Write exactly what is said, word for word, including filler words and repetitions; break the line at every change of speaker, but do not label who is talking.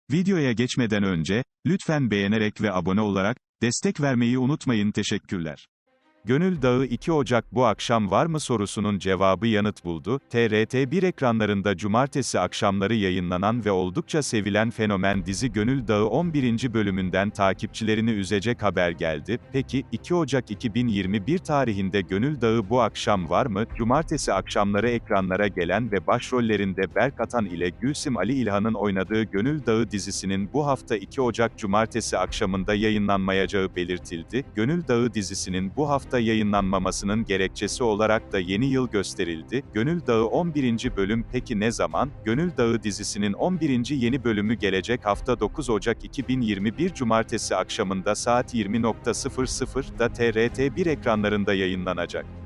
Videoya geçmeden önce, lütfen beğenerek ve abone olarak, destek vermeyi unutmayın. Teşekkürler. Gönül Dağı iki Ocak bu akşam var mı sorusunun cevabı yanıt buldu. T R T bir ekranlarında cumartesi akşamları yayınlanan ve oldukça sevilen fenomen dizi Gönül Dağı on birinci bölümünden takipçilerini üzecek haber geldi. Peki, iki Ocak iki bin yirmi bir tarihinde Gönül Dağı bu akşam var mı? Cumartesi akşamları ekranlara gelen ve başrollerinde Berk Atan ile Gülsüm Ali İlhan'ın oynadığı Gönül Dağı dizisinin bu hafta iki Ocak Cumartesi akşamında yayınlanmayacağı belirtildi. Gönül Dağı dizisinin bu hafta yayınlanmamasının gerekçesi olarak da yeni yıl gösterildi. Gönül Dağı on birinci bölüm peki ne zaman? Gönül Dağı dizisinin on birinci yeni bölümü gelecek hafta dokuz Ocak iki bin yirmi bir Cumartesi akşamında saat yirmi sıfır sıfırda T R T bir ekranlarında yayınlanacak.